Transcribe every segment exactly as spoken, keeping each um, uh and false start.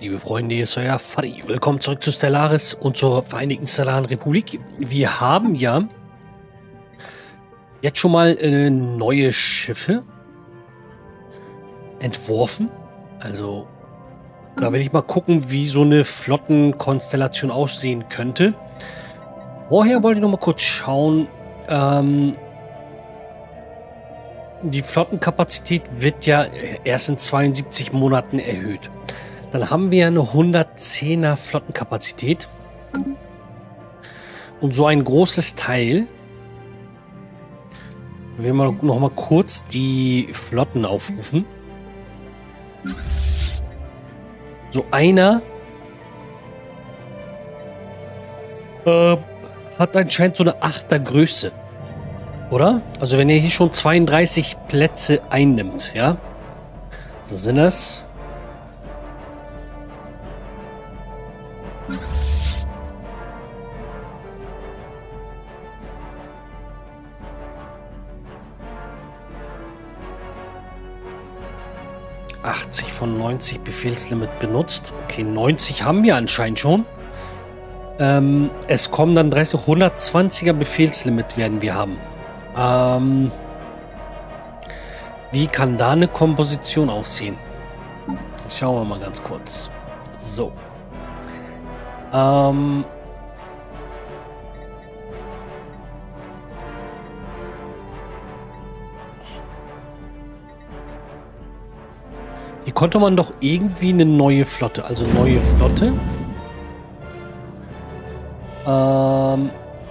Liebe Freunde, hier ist euer Fadi. Willkommen zurück zu Stellaris und zur Vereinigten Stellaren Republik. Wir haben ja jetzt schon mal äh, neue Schiffe entworfen. Also da will ich mal gucken, wie so eine Flottenkonstellation aussehen könnte. Vorher wollte ich noch mal kurz schauen. Ähm, die Flottenkapazität wird ja erst in zweiundsiebzig Monaten erhöht. Dann haben wir eine hundertzehner Flottenkapazität. Und so ein großes Teil. Wir werden noch mal kurz die Flotten aufrufen. So einer äh, hat anscheinend so eine achter Größe. Oder? Also wenn er hier schon zweiunddreißig Plätze einnimmt, ja. So sind das. achtzig von neunzig Befehlslimit benutzt. Okay, neunzig haben wir anscheinend schon. Ähm, es kommen dann dreißig, hundertzwanziger Befehlslimit werden wir haben. Ähm, wie kann da eine Komposition aussehen? Schauen wir mal ganz kurz. So. Ähm... Hier konnte man doch irgendwie eine neue Flotte, also neue Flotte. Ähm.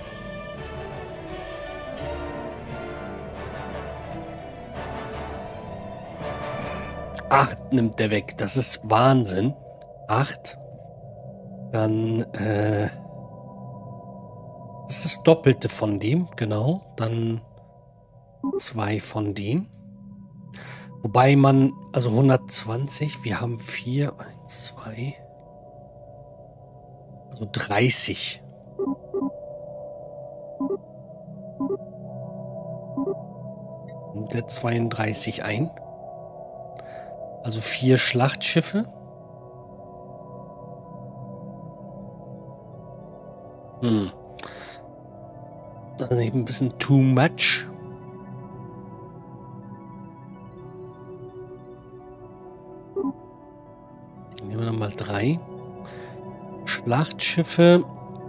Acht nimmt der weg. Das ist Wahnsinn. Acht. Dann, äh. Das ist das Doppelte von dem, genau. Dann zwei von denen. Wobei man, also hundertzwanzig, wir haben vier, eins, zwei, also dreißig. Und der zweiunddreißig ein. Also vier Schlachtschiffe. Hm. Dann eben ein bisschen too much. Nehmen wir nochmal drei Schlachtschiffe.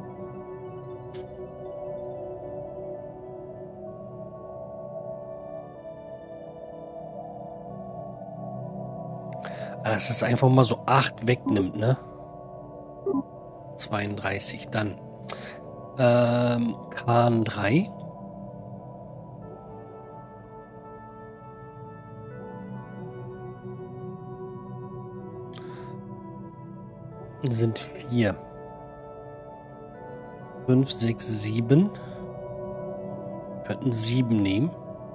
Dass es einfach mal so acht wegnimmt, ne? zweiunddreißig. Dann ähm, Kahn drei. Sind vier. Fünf, sechs, sieben. Könnten sieben nehmen.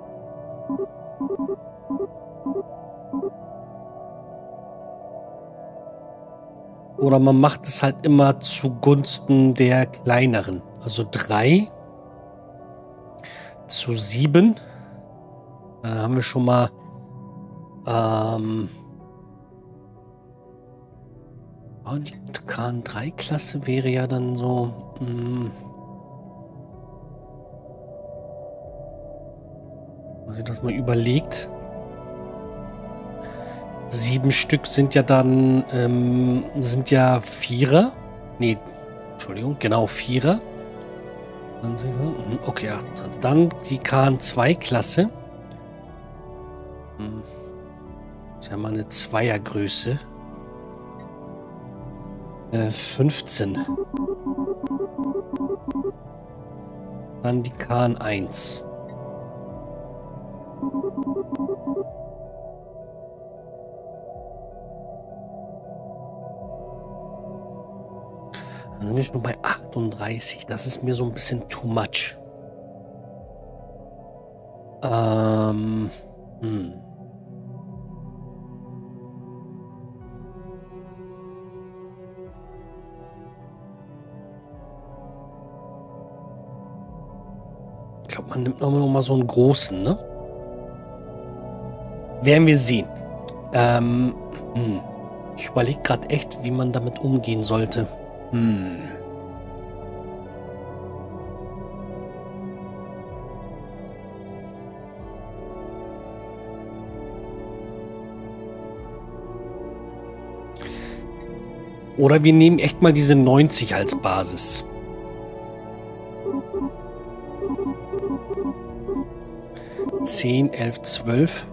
Oder man macht es halt immer zugunsten der kleineren. Also drei zu sieben. Da haben wir schon mal ähm, die Kahn drei Klasse wäre ja dann so. Mh, wenn sich das mal überlegt. Sieben Stück sind ja dann, ähm, sind ja Vierer. Nee, Entschuldigung, genau, Vierer. Okay, ja, dann die Kahn zwei Klasse. Das ist ja mal eine Zweiergröße. Äh, fünfzehn. Dann die Kahn eins. Dann sind wir schon bei achtunddreißig. Das ist mir so ein bisschen too much. Ähm. Hm. Ich glaube, man nimmt noch mal so einen großen, ne? Werden wir sehen. Ähm. Hm. Ich überlege gerade echt, wie man damit umgehen sollte. Hm. Oder wir nehmen echt mal diese neunzig als Basis. zehn, elf, zwölf.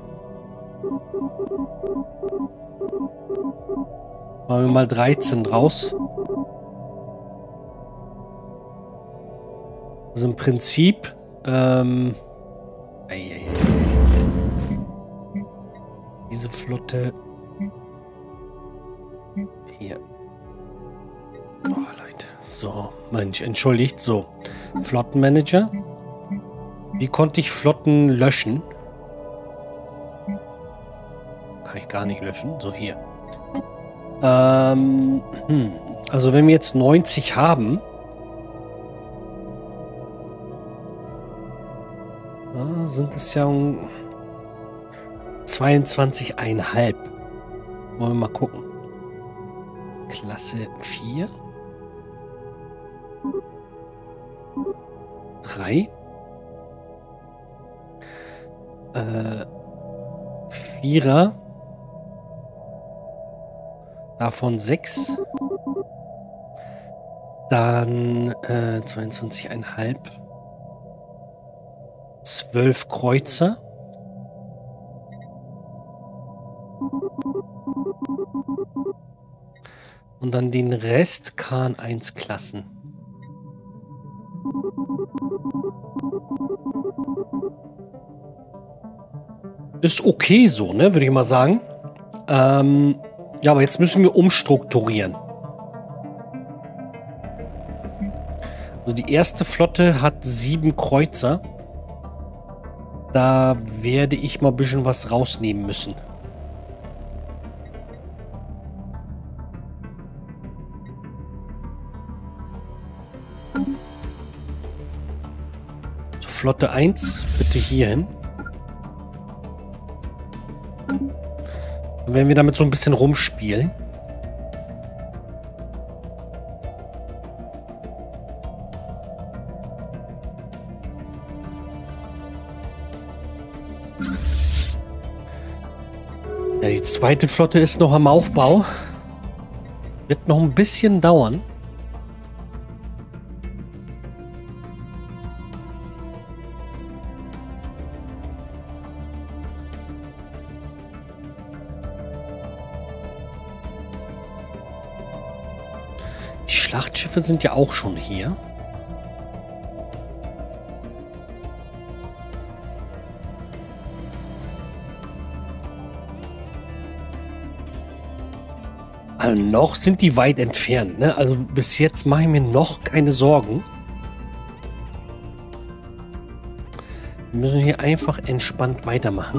Machen wir mal dreizehn draus. Also im Prinzip ähm, ei, ei, ei. Diese Flotte hier. Oh, Leute. So, Mensch, entschuldigt. So, Flottenmanager. Wie konnte ich Flotten löschen? Kann ich gar nicht löschen. So, hier. Ähm, hm. Also wenn wir jetzt neunzig haben, ja, sind es ja um zweiundzwanzig Komma fünf. Wollen wir mal gucken. Klasse vier. drei. Äh, Vierer. Davon sechs. Dann äh, zweiundzwanzig Komma fünf. zwölf Kreuzer. Und dann den Rest K N eins Klassen. Ist okay so, ne, würde ich mal sagen. Ähm, ja, aber jetzt müssen wir umstrukturieren. Also die erste Flotte hat sieben Kreuzer. Da werde ich mal ein bisschen was rausnehmen müssen. So, Flotte eins, bitte hier hin. Dann werden wir damit so ein bisschen rumspielen. Ja, die zweite Flotte ist noch am Aufbau. Wird noch ein bisschen dauern. Die Schlachtschiffe sind ja auch schon hier. Also noch sind die weit entfernt, ne? Also bis jetzt mache ich mir noch keine Sorgen. Wir müssen hier einfach entspannt weitermachen.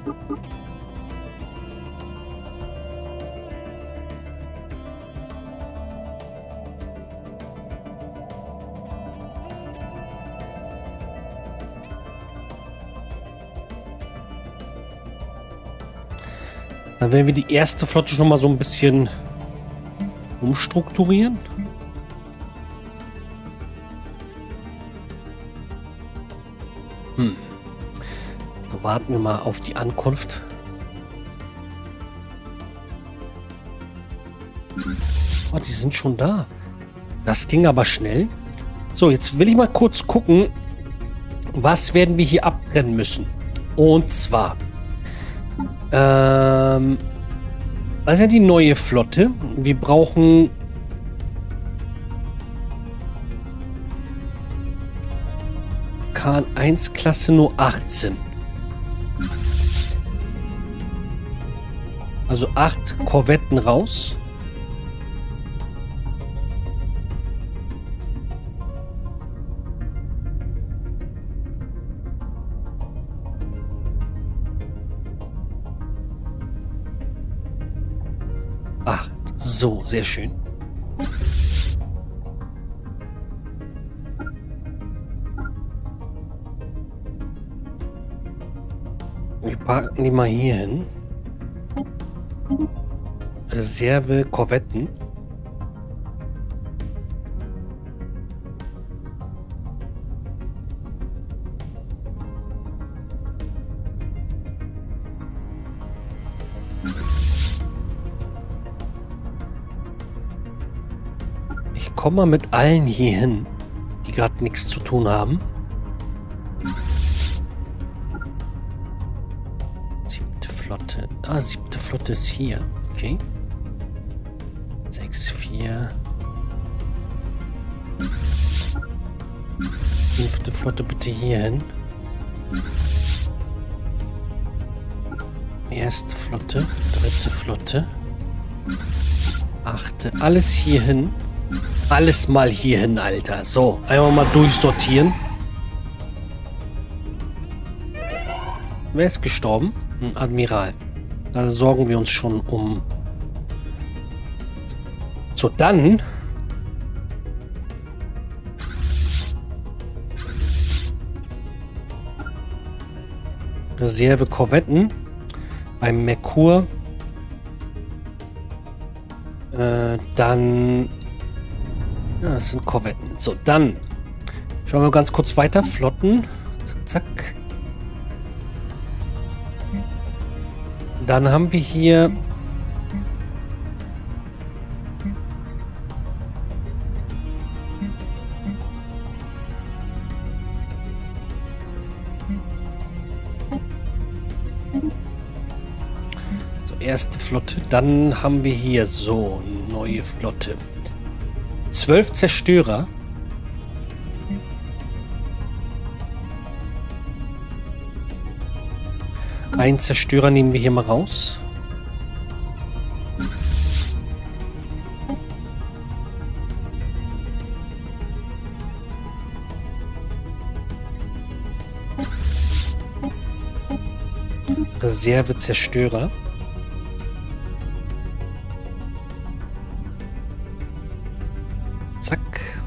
Dann werden wir die erste Flotte schon mal so ein bisschen umstrukturieren. Hm. So, warten wir mal auf die Ankunft. Oh, die sind schon da. Das ging aber schnell. So, jetzt will ich mal kurz gucken, was werden wir hier abtrennen müssen. Und zwar Ähm, das ist ja die neue Flotte. Wir brauchen K N eins Klasse nur achtzehn. Also acht Korvetten raus. acht. So, sehr schön. Wir packen die mal hier hin. Reserve Korvetten. Ich komme mal mit allen hier hin, die gerade nichts zu tun haben. Siebte Flotte. Ah, siebte Flotte ist hier. Okay. sechs, vier. Fünfte Flotte bitte hier hin. Erste Flotte. Dritte Flotte. Achte. Alles hier hin. Alles mal hier hin, Alter. So, einmal mal durchsortieren. Wer ist gestorben? Ein Admiral. Da sorgen wir uns schon um. So, dann. Reserve Korvetten. Beim Merkur. Äh, dann. Ja, das sind Korvetten. So, dann. Schauen wir ganz kurz weiter. Flotten. Zack. Dann haben wir hier so erste Flotte. Dann haben wir hier so neue Flotte. Zwölf Zerstörer. Ein Zerstörer nehmen wir hier mal raus. Reserve Zerstörer. Zack.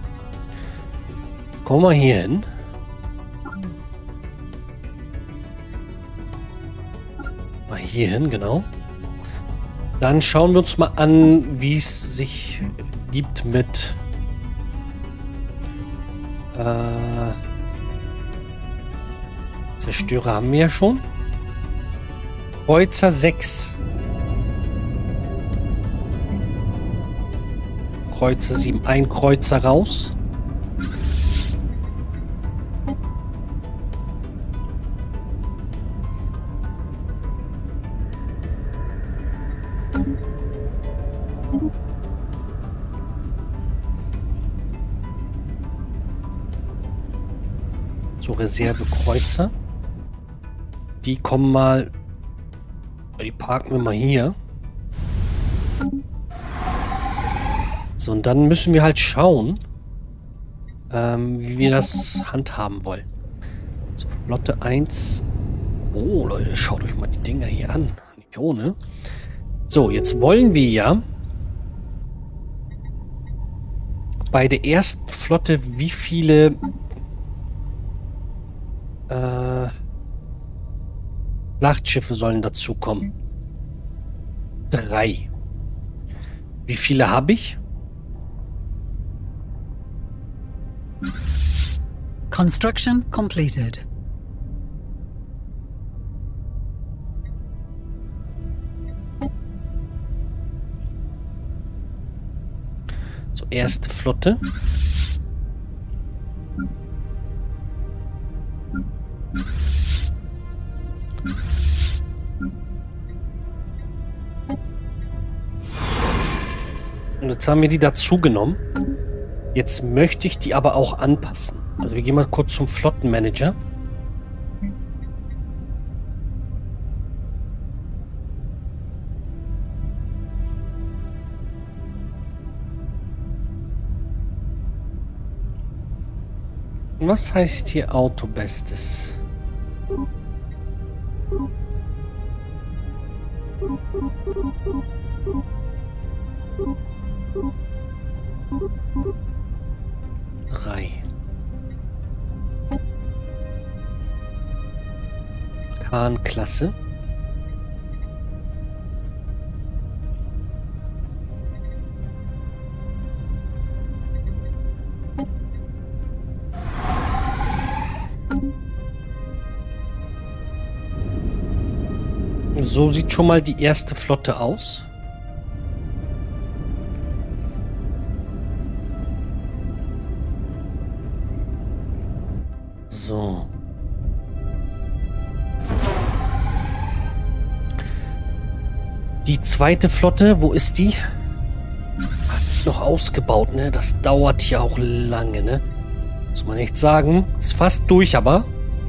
Komm mal hier hin. Mal hier hin, genau. Dann schauen wir uns mal an, wie es sich gibt mit äh, Zerstörer haben wir ja schon. Kreuzer sechs. Kreuzer sieben. Ein Kreuzer raus. So, Reservekreuzer. Die kommen mal. Die parken wir mal hier. So, und dann müssen wir halt schauen, ähm, wie wir das handhaben wollen. So, Flotte eins. Oh, Leute, schaut euch mal die Dinger hier an. Nicht ohne. So, jetzt wollen wir ja bei der ersten Flotte, wie viele äh, Schlachtschiffe sollen dazukommen? Drei. Wie viele habe ich? Construction completed. So, erste Flotte. Und jetzt haben wir die dazu genommen. Jetzt möchte ich die aber auch anpassen. Also wir gehen mal kurz zum Flottenmanager. Was heißt hier Autobestes? Drei. Khan-Klasse. So sieht schon mal die erste Flotte aus. So. Die zweite Flotte, wo ist die? Noch ausgebaut, ne? Das dauert ja auch lange, ne? Muss man echt sagen. Ist fast durch, aber...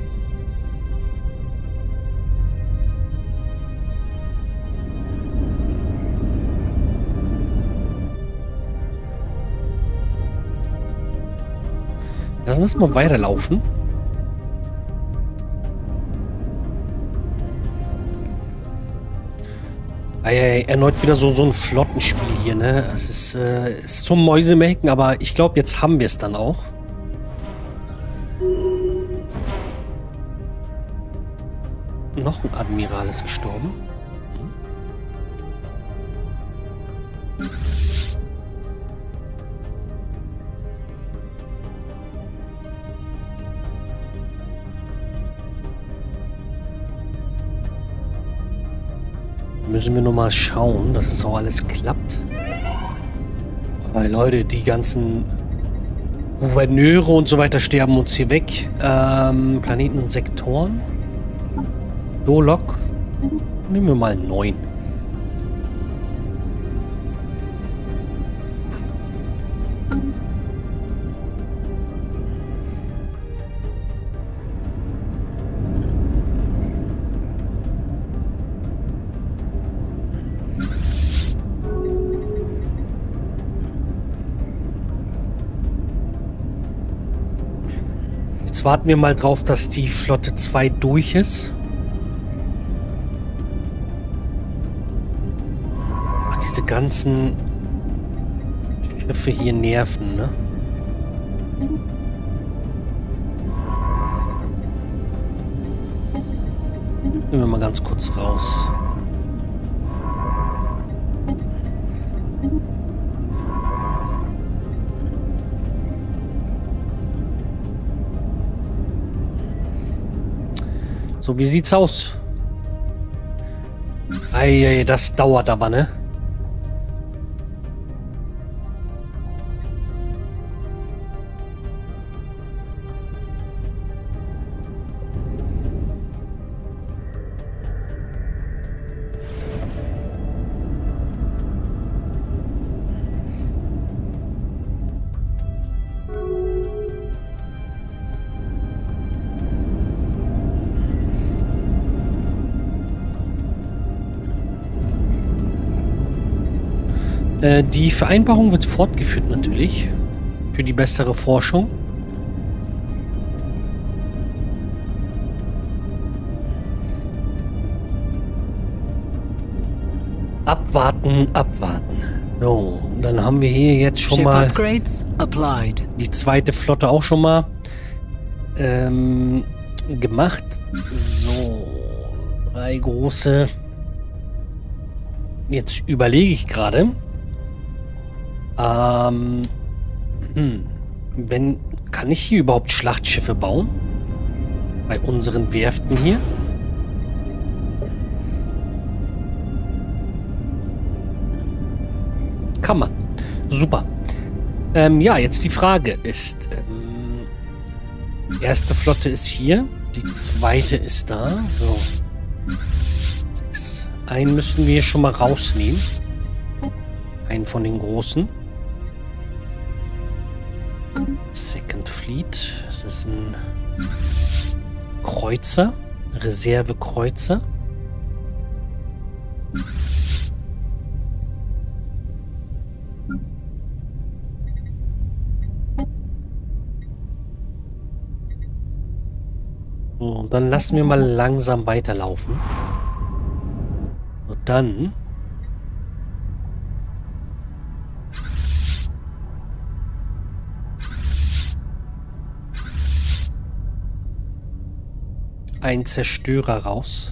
Lassen wir es mal weiterlaufen. Eieiei, erneut wieder so, so ein Flottenspiel hier, ne? Es ist, äh, ist zum Mäusemelken, aber ich glaube, jetzt haben wir es dann auch. Noch ein Admiral ist gestorben. Müssen wir nur mal schauen, dass es auch alles klappt. Weil Leute, die ganzen Gouverneure und so weiter sterben uns hier weg. Ähm, Planeten und Sektoren. Dolok. Nehmen wir mal neun. Warten wir mal drauf, dass die Flotte zwei durch ist. Ach, diese ganzen Schiffe hier nerven, ne? Nehmen wir mal ganz kurz raus. So, wie sieht's aus? Eieiei, das dauert aber, ne? Die Vereinbarung wird fortgeführt natürlich. Für die bessere Forschung. Abwarten, abwarten. So, dann haben wir hier jetzt schon mal die zweite Flotte auch schon mal ähm, gemacht. So, drei große. Jetzt überlege ich gerade. Ähm, hm, wenn, kann ich hier überhaupt Schlachtschiffe bauen? Bei unseren Werften hier? Kann man. Super. Ähm, ja, jetzt die Frage ist, ähm, die erste Flotte ist hier, die zweite ist da. So. Sechs. Einen müssen wir schon mal rausnehmen. Einen von den großen. Second Fleet. Das ist ein Kreuzer. Reservekreuzer. So, und dann lassen wir mal langsam weiterlaufen. Und dann... ein Zerstörer raus.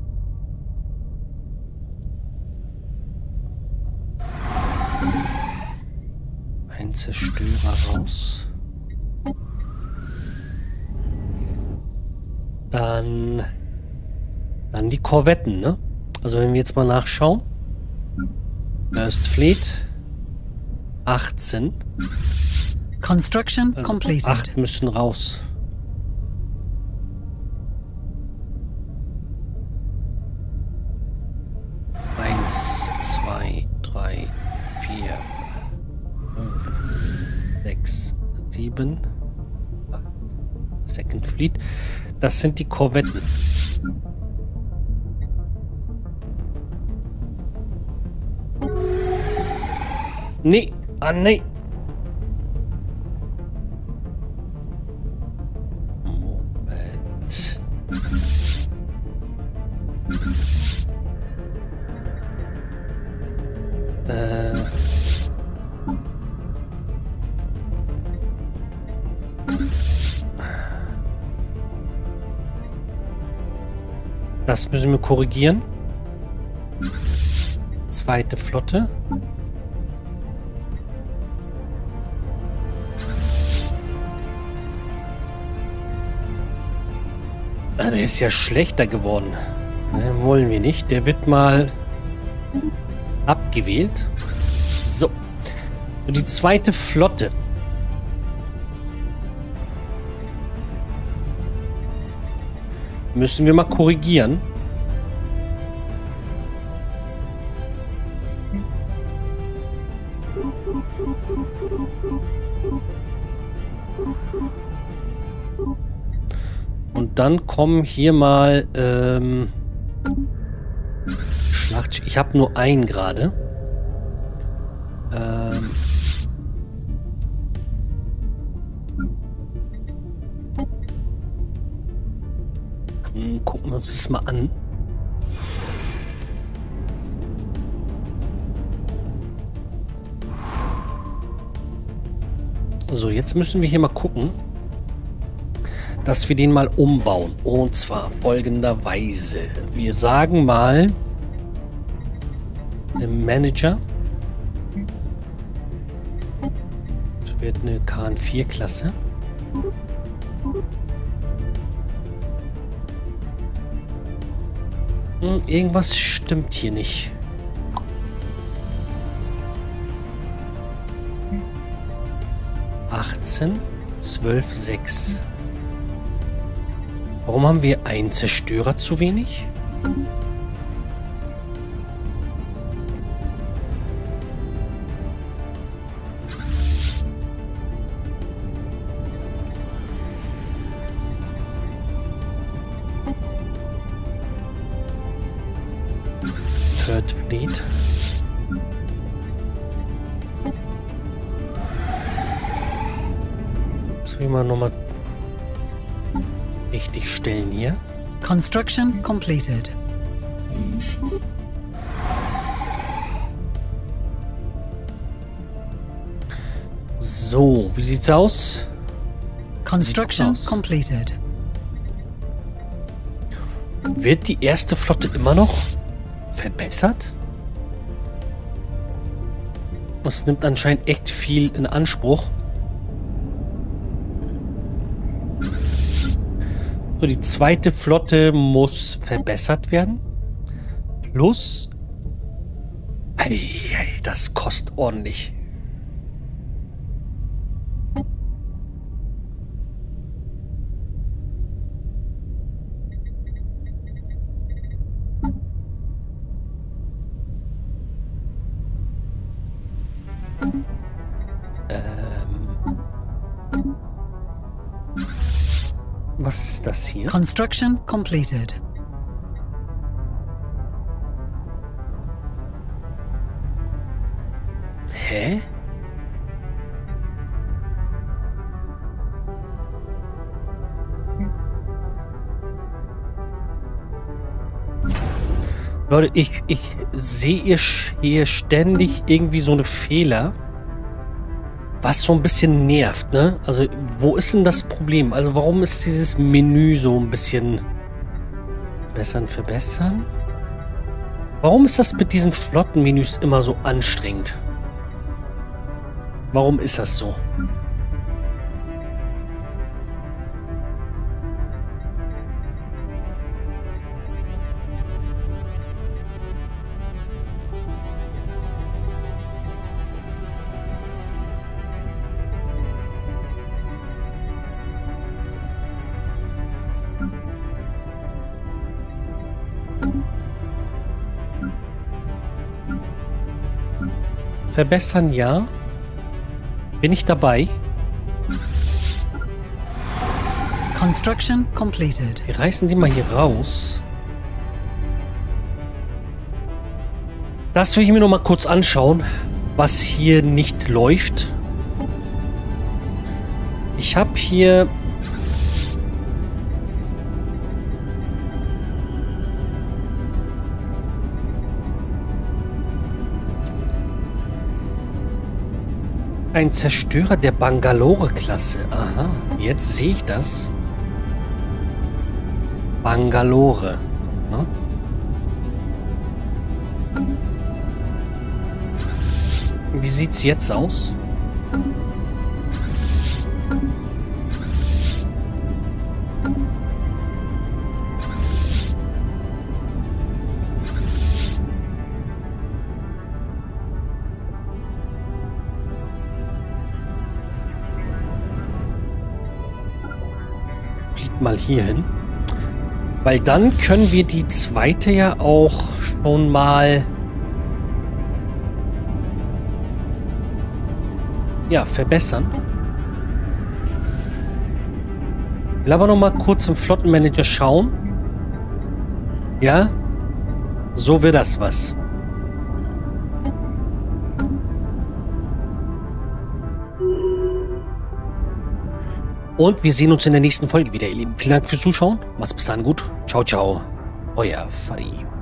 Ein Zerstörer raus. Dann... Dann die Korvetten, ne? Also wenn wir jetzt mal nachschauen. First Fleet. achtzehn. Construction Also completed. acht müssen raus. Eins, zwei, drei, vier, fünf, sechs, sieben, acht. Second Fleet. Das sind die Korvetten. Nee, ah nee. Moment. Äh. Das müssen wir korrigieren. Zweite Flotte. Ah, der ist ja schlechter geworden. Den wollen wir nicht. Der wird mal abgewählt. So. Und die zweite Flotte. Müssen wir mal korrigieren. Und dann kommen hier mal ähm, Schlacht. Ich habe nur einen gerade. Ähm, hm, gucken wir uns das mal an. So, jetzt müssen wir hier mal gucken, dass wir den mal umbauen. Und zwar folgenderweise. Wir sagen mal im Manager. Das wird eine K N vier Klasse. Hm, irgendwas stimmt hier nicht. achtzehn, zwölf, sechs. Warum haben wir einen Zerstörer zu wenig? Third Fleet. Jetzt will man nochmal richtig stellen hier. Construction completed. So, wie sieht's aus? Construction aus. completed. Wird die erste Flotte immer noch verbessert? Das nimmt anscheinend echt viel in Anspruch. So, die zweite Flotte muss verbessert werden. Plus... Hey, hey, das kostet ordentlich. Was ist das hier? Construction completed. Hä? Leute, ich, ich sehe hier ständig irgendwie so eine Fehler. Was so ein bisschen nervt, ne? Also, wo ist denn das Problem? Also, warum ist dieses Menü so ein bisschen... Bessern, verbessern? Warum ist das mit diesen Flottenmenüs immer so anstrengend? Warum ist das so? Verbessern, ja. Bin ich dabei? Construction completed. Wir reißen die mal hier raus. Das will ich mir noch mal kurz anschauen, was hier nicht läuft. Ich habe hier ein Zerstörer der Bangalore-Klasse. Aha, jetzt sehe ich das. Bangalore. Aha. Wie sieht's jetzt aus? Fliegt mal hier hin. Weil dann können wir die zweite ja auch schon mal ja, verbessern. Ich will aber noch mal kurz im Flottenmanager schauen. Ja, so wird das was. Und wir sehen uns in der nächsten Folge wieder, ihr Lieben. Vielen Dank fürs Zuschauen. Macht's bis dann gut. Ciao, ciao. Euer Fadi.